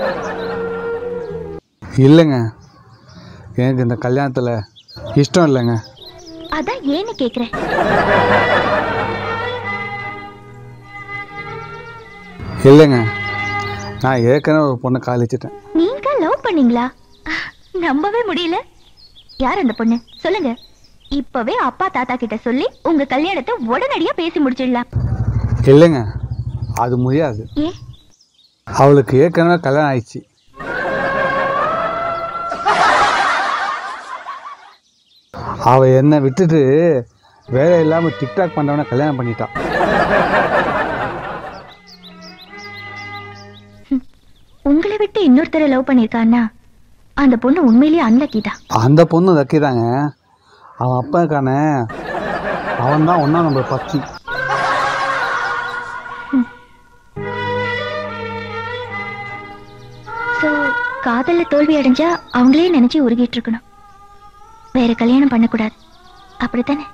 இல்லைங்க, எனக்கு இந்த கல்யாணத்தில் இஷ்டம் இல்லைங்க. அதான் ஏன்னு கேட்குறேன். இல்லைங்க, நான் ஏற்கனவே ஒரு பொண்ணை காலிச்சிட்டேன். நீங்க லவ் பண்ணீங்களா? நம்பவே முடியல. யார் அந்த பொண்ணு சொல்லுங்க. இப்பவே அப்பா தாத்தா கிட்ட சொல்லி உங்க கல்யாணத்தை உடனடியா பேசி முடிச்சிடலாம். இல்லைங்க, அது முடியாது. ஏன்? அவளுக்கு ஏற்கனவே கல்யாணம் ஆயிடுச்சு. அவ என்னை விட்டுட்டு வேலை இல்லாமல் டிக்டாக் பண்ணுறவனை கல்யாணம் பண்ணிட்டான். உங்களை விட்டு இன்னொருத்தரை லவ் பண்ணிருக்கான்னா அந்த பொண்ணு உண்மையிலேயே அன்லக்கி தான். அந்த பொண்ணு லக்கிதாங்க. அவன் அப்பா இருக்கானே, அவன் தான் ஒன்றா நம்ம பத்தி. காதல்ல தோல்வி அடைஞ்சா அவங்களே நினைச்சு உருகிட்டு இருக்கணும். வேற கல்யாணம் பண்ணக்கூடாது, அப்படித்தானே?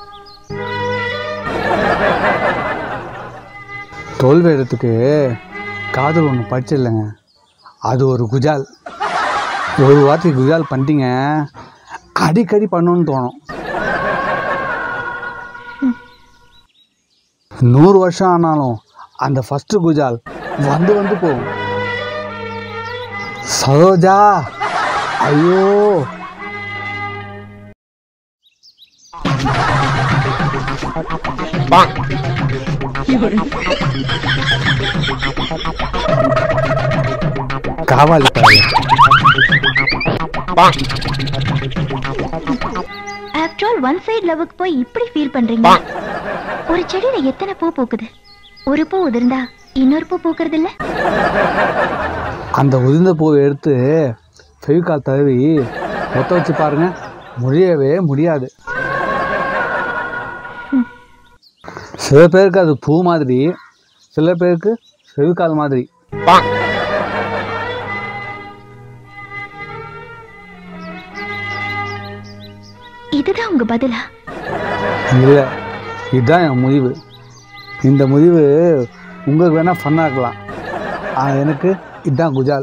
தோல்வி இடத்துக்கு காதல் ஒன்று படிச்சிடலைங்க, அது ஒரு குஜால். ஒரு வார்த்தை குஜால் பண்ணிட்டீங்க, அடிக்கடி பண்ணணும்னு தோணும். 100 வருஷம் ஆனாலும் அந்த ஃபஸ்ட்டு குஜால் வந்து வந்து போகும். சரோஜா, ஐயோ, காவாலி பாரு. ஆஃப்டர் ஆல் ஒன் சைடு லவ்வுக்கு போய் இப்படி ஃபீல் பண்றீங்க. ஒரு செடியில எத்தனை பூ பூக்குது? ஒரு பூ உதிர்ந்தா இன்னொரு பூ பூக்குறது இல்ல? அந்த உதிர்ந்த பூவை எடுத்து ஃபெவிகால் தடவி மொத்த வச்சு பாருங்க, முடியவே முடியாது. சில பேருக்கு அது பூ மாதிரி, சில பேருக்கு ஃபெவிகால் மாதிரி. இதுதான் உங்க பதிலா? இல்லை, இதுதான் என் முடிவு. இந்த முடிவு உங்களுக்கு வேணா ஃபன்னாக இருக்கலாம், ஆனால் எனக்கு இதுதான் குஜால்.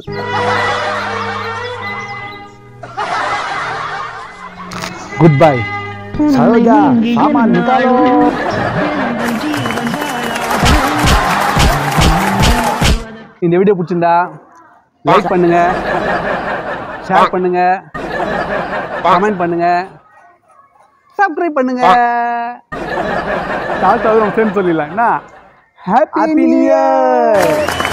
Good bye Saroja. சாமான் நிக்காலோ. இந்த வீடியோ பிடிச்சிருந்தா லைக் பண்ணுங்க, ஷேர் பண்ணுங்க, கமெண்ட் பண்ணுங்க, சப்ஸ்கிரைப் பண்ணுங்க. டாட்டா ஃப்ரெண்ட்ஸ் சொல்லிடலாம். என்ன? Happy new year.